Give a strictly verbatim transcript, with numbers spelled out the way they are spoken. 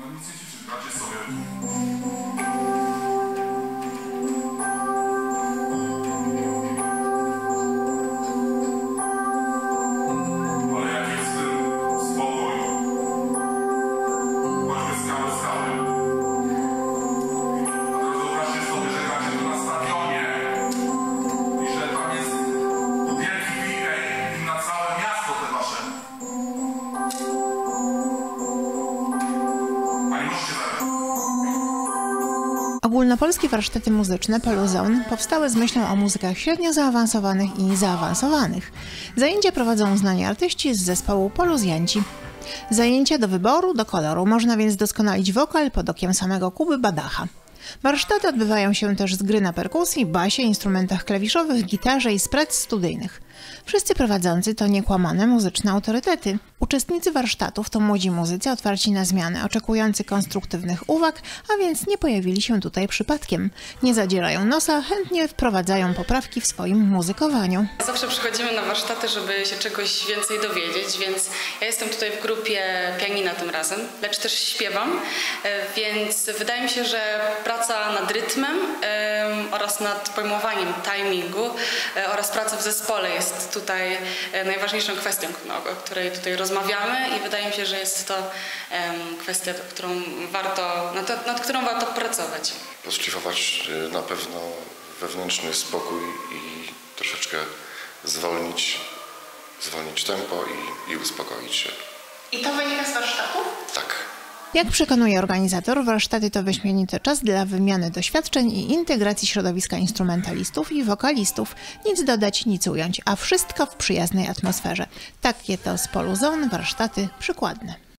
No nic nie ćwiczyć, bracie sobie. Ale jaki jest ten spokój? Choćby skały skały. A teraz wyobraźcie sobie, że gracie tu na stadionie i że tam jest wielki wirej na całe miasto te wasze. Pani możecie zaraz. Ogólnopolskie warsztaty muzyczne Poluzon powstały z myślą o muzykach średnio zaawansowanych i zaawansowanych. Zajęcia prowadzą uznani artyści z zespołu Poluzjanci. Zajęcia do wyboru, do koloru, można więc doskonalić wokal pod okiem samego Kuby Badacha. Warsztaty odbywają się też z gry na perkusji, basie, instrumentach klawiszowych, gitarze i z prac studyjnych. Wszyscy prowadzący to niekłamane muzyczne autorytety. Uczestnicy warsztatów to młodzi muzycy otwarci na zmiany, oczekujący konstruktywnych uwag, a więc nie pojawili się tutaj przypadkiem. Nie zadzierają nosa, chętnie wprowadzają poprawki w swoim muzykowaniu. Zawsze przychodzimy na warsztaty, żeby się czegoś więcej dowiedzieć, więc ja jestem tutaj w grupie pianina tym razem, lecz też śpiewam, więc wydaje mi się, że praca nad rytmem oraz nad pojmowaniem timingu oraz praca w zespole jest tutaj najważniejszą kwestią, o której tutaj rozmawiamy i wydaje mi się, że jest to kwestia, którą warto, nad, nad którą warto pracować. Poszlifować na pewno wewnętrzny spokój i troszeczkę zwolnić, zwolnić tempo i, i uspokoić się. I to wynika z warsztatu? Tak. Jak przekonuje organizator, warsztaty to wyśmienity czas dla wymiany doświadczeń i integracji środowiska instrumentalistów i wokalistów. Nic dodać, nic ująć, a wszystko w przyjaznej atmosferze. Takie to z Poluzon warsztaty przykładne.